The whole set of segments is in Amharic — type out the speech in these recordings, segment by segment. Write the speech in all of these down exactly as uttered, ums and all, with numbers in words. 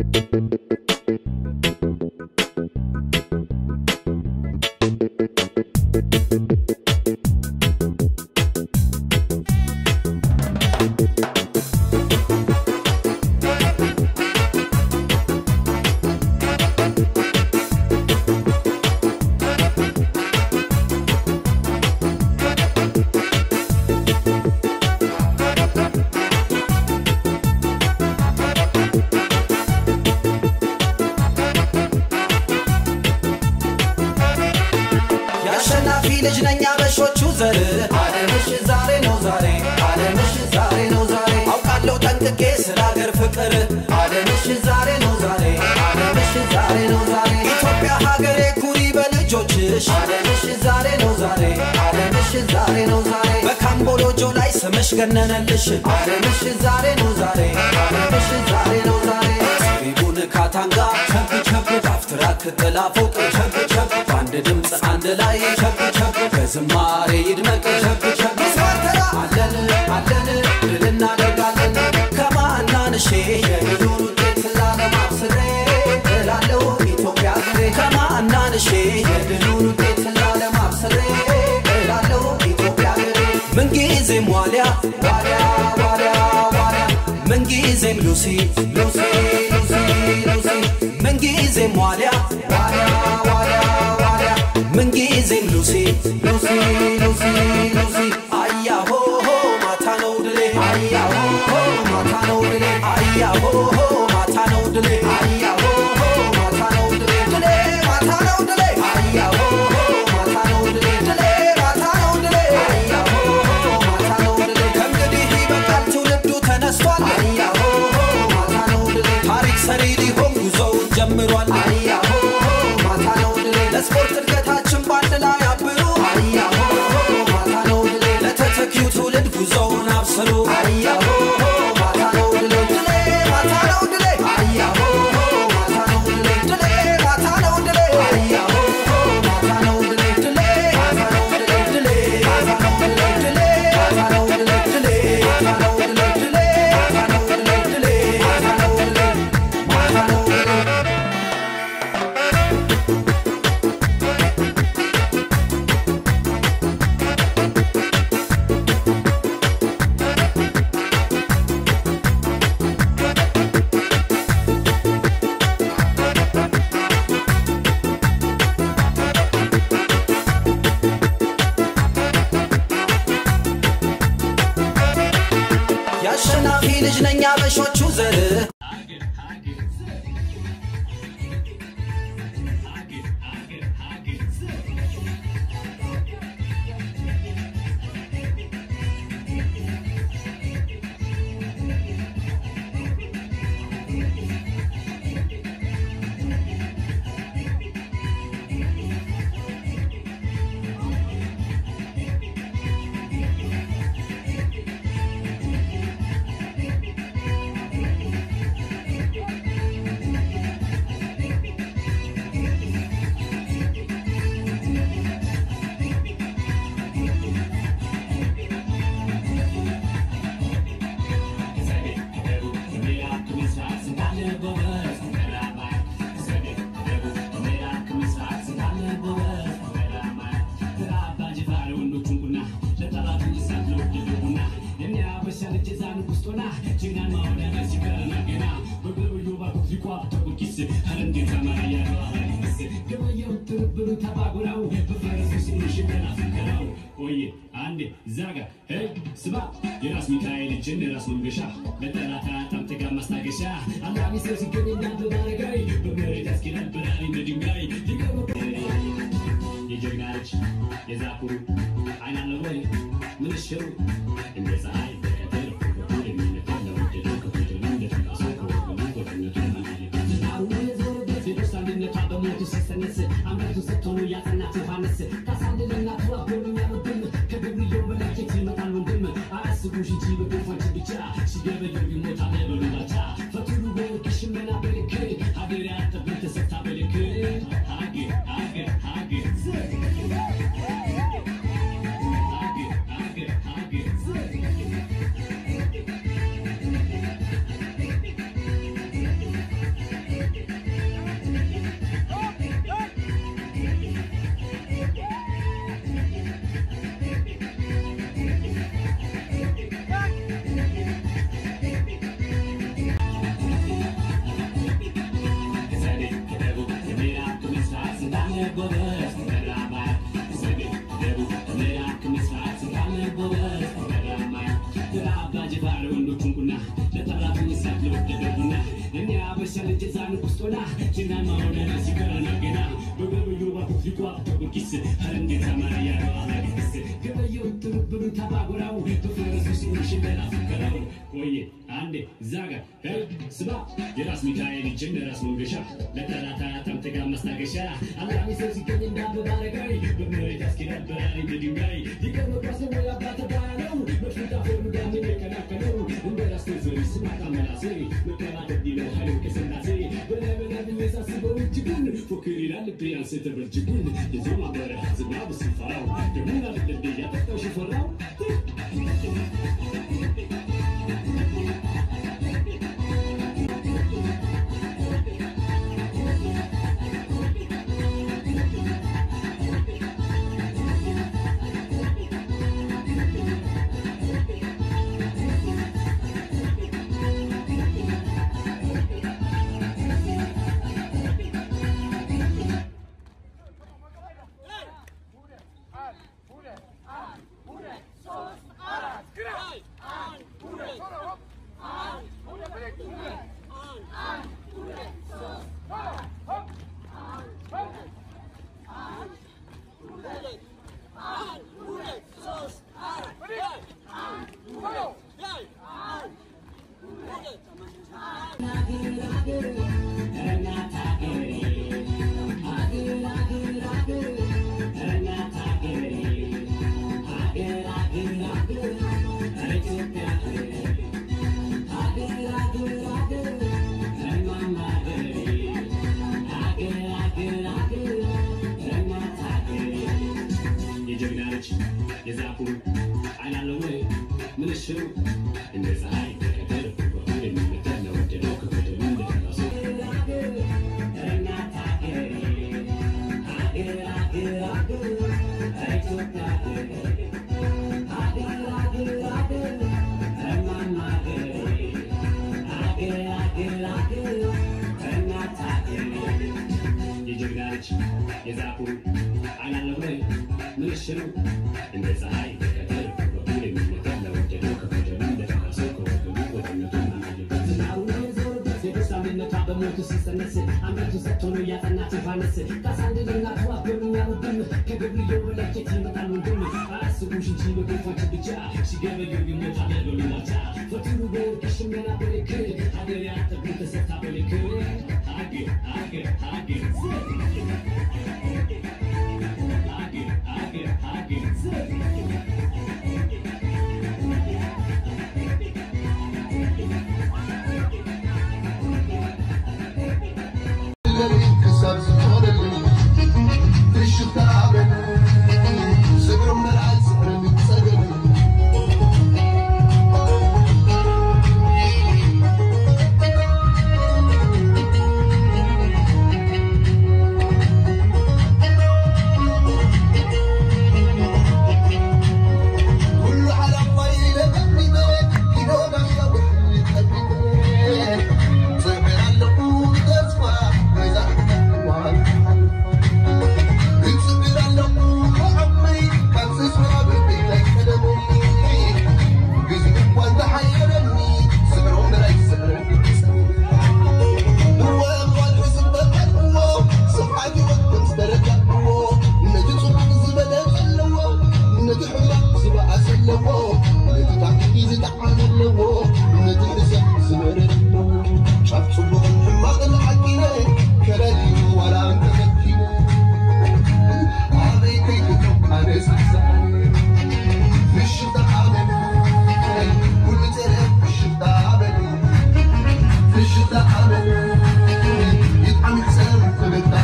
ልጅነኛ በሾቹ ዘር አለምሽ ዛሬ ነው ዛሬ አለምሽ ዛሬ ነው ዛሬ አውቃለሁ ጠንቅቄ ስላገር ፍቅር አለምሽ ዛሬ ነው ዛሬ አለምሽ ዛሬ ነው ዛሬ ኢትዮጵያ ሀገሬ ኩሪ በልጆችሽ አለምሽ ዛሬ ነው ዛሬ አለምሽ ዛሬ ነው ዛሬ በካምቦሎጆ ላይ ስምሽ ገነነልሽ አለምሽ ዛሬ ነው ዛሬ አለምሽ ዛሬ ነው ዛሬ ቢቡን ካታንጋ ቸፕ ቸፕ ዳፍትራክ ጥላፎቅ ቸፕ ቸፕ ባንድ ድምጽ አንድ ላይ ቸፕ ቸፕ በዝማሬ ይድመቅ ቸፕ ቸፕ ሳተራ አለን አለን ድልና ደጋለን ከማናንሼ የድሉን ውጤት ላለማብስሬ እላለሁ ኢትዮጵያ ሀገሬ ከማናንሼ የድሉን ውጤት ላለማብስሬ እላለሁ ኢትዮጵያ ሀገሬ ምንጊዜም ዋልያ ዋልያ ዋልያ ዋልያ ምንጊዜም ሉሲ ሉሲ ሉሲ ሉሲ ምንጊዜም ዋልያ ዋልያ ዋልያ ዋልያ ምንጊዜም ሉሲ ሉሲ ሉሲ ሉሲ አያሆ ማታ ነው ድሌ አያሆ ማታ ነው ድሌ አያሆ ማታ ነው ድሌ አያሆ ማታ ነው ድሌ ድሌ ማታ ነው ድሌ አያሆ ማታ ነው ድሌ ድሌ ማታ ነው ድሌ አያሆ ማታ ነው ድሌ ከእንግዲህ ይበቃል ትውልዱ ተነስቷል አያሆ ማታ ነው ድሌ ታሪክ ሰሪ ሊሆን ጉዞው ጀምሯል አያሆ ማታ ነው ድሌ ለስፖርት እድገታችን ባንድ ላይ አብሩ አያሆ ማታ ነው ድሌ ለተተኪው ትውልድ ጉዞውን አብስሩ አያሆ ማታ ነው ድሌ ድሌ ማታ ነው ድሌ አያሆ ማታ ነው ድሌ ድሌ ማታ ነው ድሌ አያሆ ማታ ነው ድሌ ድሌ ማታ ነው ድሌ ድሌ ማታ ነው ድሌ ድሌ ማታ ነው ድሌ ድሌ ማታ ነው ድሌ ድሌ ማታ ነው ድሌ ድሌ ማታ ነው ድሌ ማታ ነው ድሌ ያሸናፊ ልጅ ነኝ አበሾቹ ዘር Zaga, hey, Sba, Yeras Mikael, Generas Mungasha, Metalata, Tamtega Mastagasha, and I was saying, getting down to the guy, but very tasking and banana in the guy. You go, Yajanach, Yazapu, I know the way, with the show, and there's a high there, putting in the tender, the local people in the house, I go, and the tender. Now, where's all the people standing in the top of the system? I'm going to set on the yacht and not to harness it. That's how they don't not to up when we have a dinner. She never gave you more time ever in the top. For two to go, kissing men up in the kid. I did it at the business of top of the kid. I get, I get, I get. I get, I get, I get. አበሻ ለጀዛን ቁስቶላ ጅናማ ወደና ሲከራና ገና በገበዩ ባኩት ሊቋጥ ተቁርኪስ ሀረንዴ ተማሪያ አላዲስ ገበዩ ትሩብሩ ታባጎራው በፈረሱ ሲሽበላ ፈከራው ቆይ አንዴ ዛጋ ስባ የራስ ሚካኤል ጅን ራስ መንገሻ ለተራታ ተምተጋ ማስታገሻ አላሚ ሰው ሲገኝ እንዳበባረጋይ በመሬት አስኪራል በራሪ በድንጋይ ይቀርብ ራስ ነው ያባተ ባለው በፍታ ፎርም ጋር የሚከናከለው እንደራስ ተዘሪ ስማታ መላሴ መከራከር ዲለው ኃይል ከሰናሴ በለበለ በሚያሳስበው እጅጉን ፎክር ይላል ቢያንስ ተበርጅጉን የዞማ በረሃ ዝናብ ሲፈራው ደሙና ልደደ ያጠጣው ሽፈራው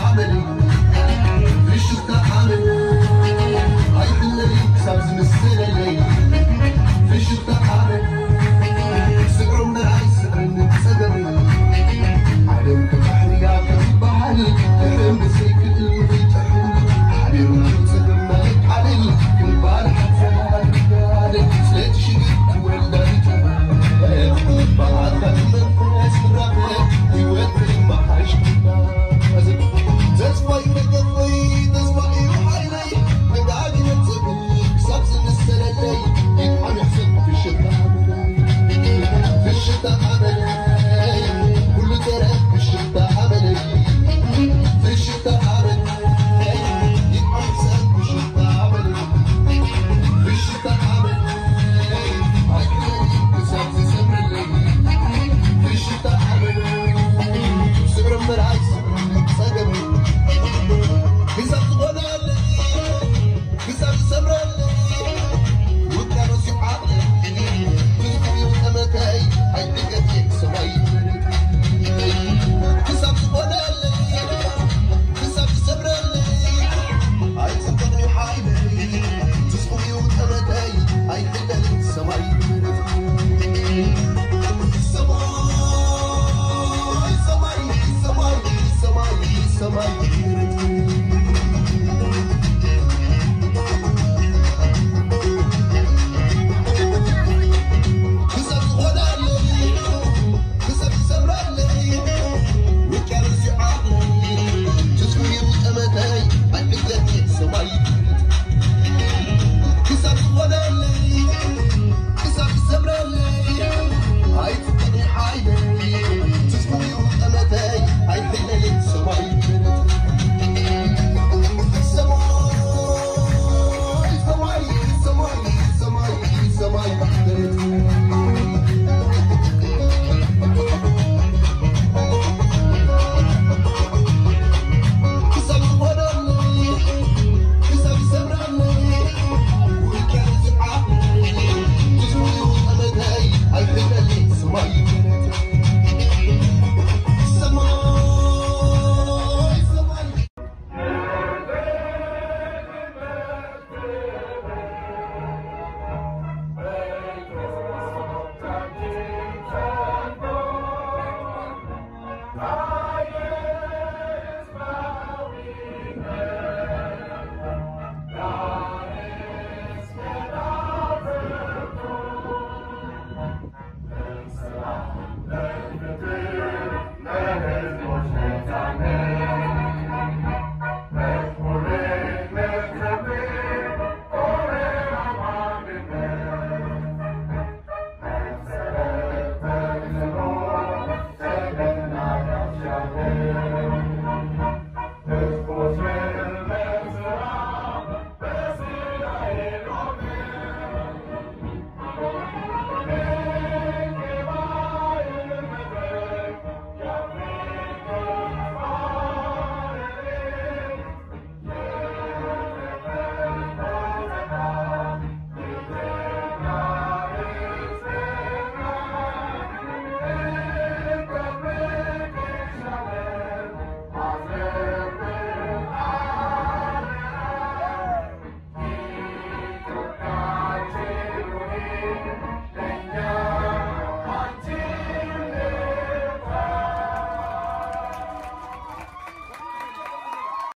Subs in the city.